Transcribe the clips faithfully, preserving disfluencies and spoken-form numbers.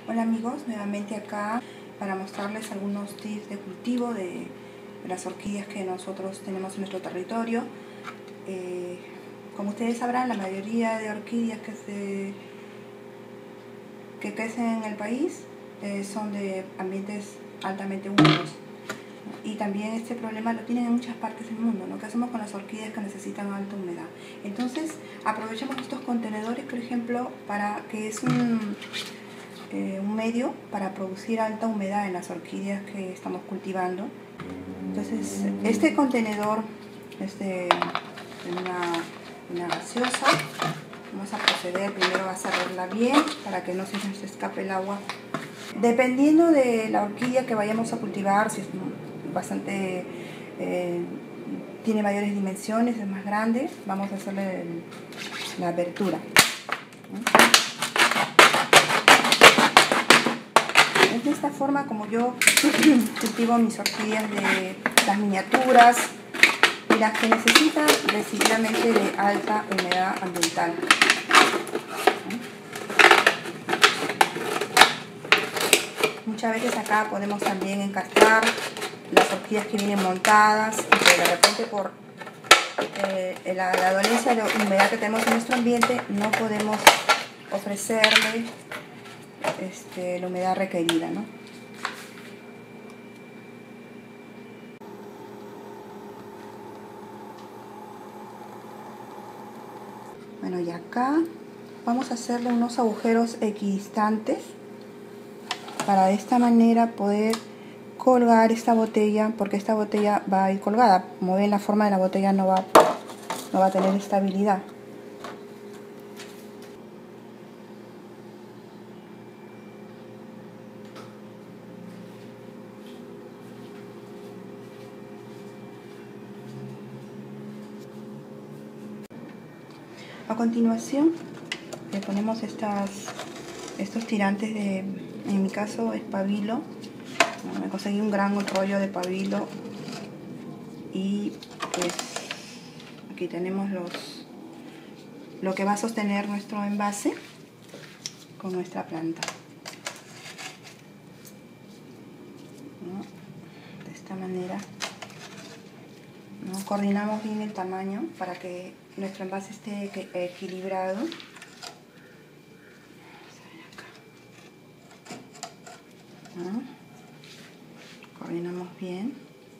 Hola amigos, nuevamente acá para mostrarles algunos tips de cultivo de, de las orquídeas que nosotros tenemos en nuestro territorio. Eh, como ustedes sabrán, la mayoría de orquídeas que, se, que crecen en el país eh, son de ambientes altamente húmedos. Y también este problema lo tienen en muchas partes del mundo, ¿no? ¿Qué hacemos con las orquídeas que necesitan alta humedad? Entonces aprovechamos estos contenedores, por ejemplo, para que es un... Eh, un medio para producir alta humedad en las orquídeas que estamos cultivando. Entonces este contenedor es de, de una, una gaseosa. Vamos a proceder primero a cerrarla bien para que no se nos escape el agua. Dependiendo de la orquídea que vayamos a cultivar, si es bastante eh, tiene mayores dimensiones, es más grande, vamos a hacerle el, la abertura. Es de esta forma como yo cultivo mis orquídeas, de las miniaturas y las que necesitan decididamente de alta humedad ambiental. Muchas veces acá podemos también encastrar las orquídeas que vienen montadas y que de repente por eh, la, la dolencia de humedad que tenemos en nuestro ambiente no podemos ofrecerle Este, la humedad requerida, ¿no? Bueno, y acá vamos a hacerle unos agujeros equidistantes para de esta manera poder colgar esta botella, porque esta botella va a ir colgada. Como ven, la forma de la botella no va, no va a tener estabilidad. A continuación le ponemos estas, estos tirantes de, en mi caso es pabilo. Me conseguí un gran rollo de pabilo y pues aquí tenemos los, lo que va a sostener nuestro envase con nuestra planta, ¿no? De esta manera, ¿no? Coordinamos bien el tamaño para que nuestro envase esté equilibrado. ¿No? Coordinamos bien,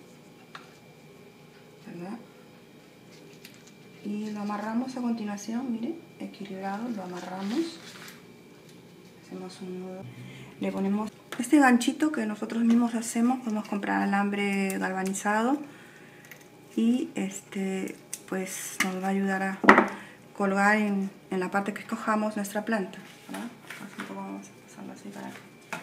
¿verdad? Y lo amarramos a continuación, miren, equilibrado, lo amarramos, hacemos un nudo, le ponemos este ganchito que nosotros mismos hacemos, podemos comprar alambre galvanizado y este pues nos va a ayudar a colgar en, en la parte que escojamos nuestra planta, ¿verdad? Así un poco vamos a pasarlo así para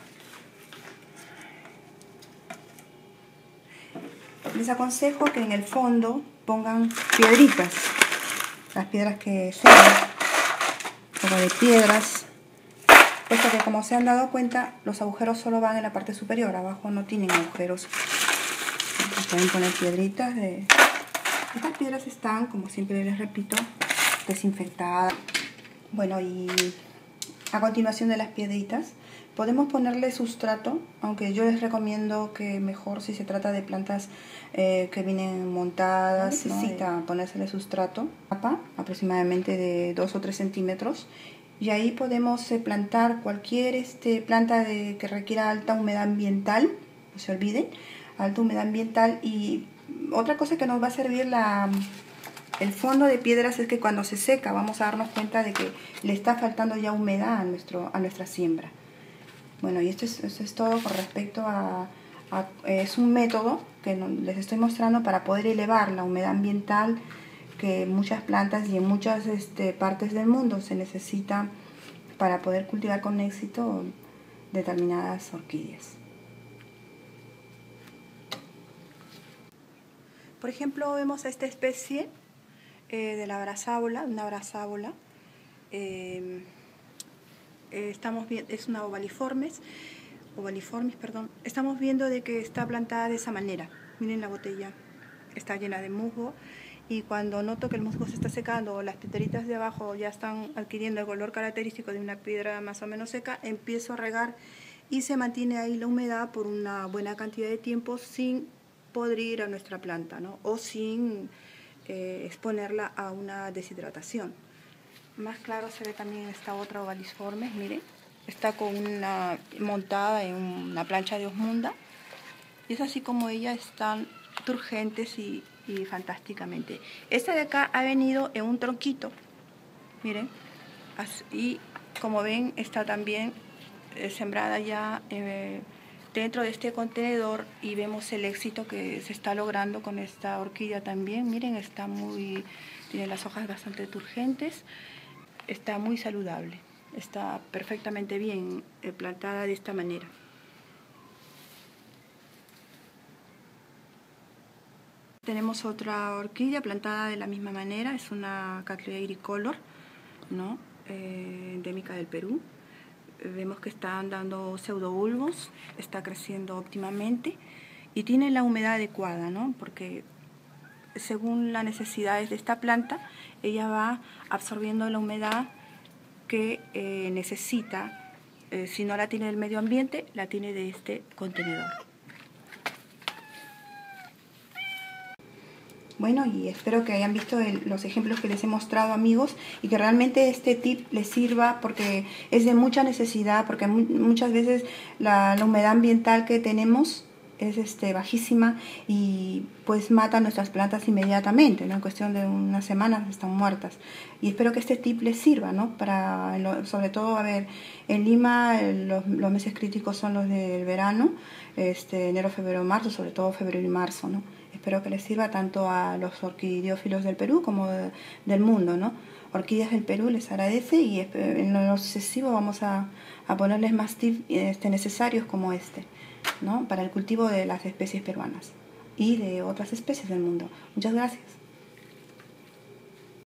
les aconsejo que en el fondo pongan piedritas, las piedras que sean, un poco de piedras, puesto que como se han dado cuenta los agujeros solo van en la parte superior, abajo no tienen agujeros. Pueden poner piedritas de... Estas piedras están, como siempre les repito, desinfectadas. Bueno, y a continuación de las piedritas podemos ponerle sustrato, aunque yo les recomiendo que mejor si se trata de plantas eh, que vienen montadas, ¿no? Necesita ponérsele sustrato, aproximadamente de dos o tres centímetros, y ahí podemos eh, plantar cualquier este, planta de, que requiera alta humedad ambiental, no se olviden, alta humedad ambiental. Y otra cosa que nos va a servir la... el fondo de piedras es que cuando se seca vamos a darnos cuenta de que le está faltando ya humedad a, nuestro, a nuestra siembra. Bueno, y esto es, esto es todo con respecto a, a... Es un método que les estoy mostrando para poder elevar la humedad ambiental que muchas plantas y en muchas este, partes del mundo se necesita para poder cultivar con éxito determinadas orquídeas. Por ejemplo, vemos a esta especie eh, de la brazábola, una brazábola. Eh, eh, estamos viendo, es una ovaliformes, ovaliformis, perdón. Estamos viendo de que está plantada de esa manera. Miren la botella, está llena de musgo y cuando noto que el musgo se está secando o las piedritas de abajo ya están adquiriendo el color característico de una piedra más o menos seca, empiezo a regar y se mantiene ahí la humedad por una buena cantidad de tiempo sin podrir a nuestra planta, ¿no? O sin eh, exponerla a una deshidratación. Más claro se ve también esta otra ovaliforme, miren, está con una montada en una plancha de osmunda y es así como ellas están turgentes y, y fantásticamente. Esta de acá ha venido en un tronquito, miren, y como ven está también eh, sembrada ya eh, dentro de este contenedor y vemos el éxito que se está logrando con esta orquídea también. Miren, está muy, tiene las hojas bastante turgentes, está muy saludable, está perfectamente bien eh, plantada de esta manera. Tenemos otra orquídea plantada de la misma manera, es una Cattleya iricolor, ¿no? eh, endémica del Perú. Vemos que están dando pseudobulbos, está creciendo óptimamente y tiene la humedad adecuada, ¿no? Porque según las necesidades de esta planta, ella va absorbiendo la humedad que eh, necesita. Eh, si no la tiene del medio ambiente, la tiene de este contenedor. Bueno, y espero que hayan visto el, los ejemplos que les he mostrado, amigos, y que realmente este tip les sirva porque es de mucha necesidad, porque mu muchas veces la, la humedad ambiental que tenemos es este, bajísima y pues mata nuestras plantas inmediatamente, ¿no? En cuestión de unas semanas están muertas. Y espero que este tip les sirva, ¿no? Para, sobre todo, a ver, en Lima los, los meses críticos son los del verano, este, enero, febrero, marzo, sobre todo febrero y marzo, ¿no? Espero que les sirva tanto a los orquidiófilos del Perú como de, del mundo, ¿no? Orquídeas del Perú les agradece y en lo sucesivo vamos a, a ponerles más tips este, necesarios como este, ¿no? Para el cultivo de las especies peruanas y de otras especies del mundo. Muchas gracias.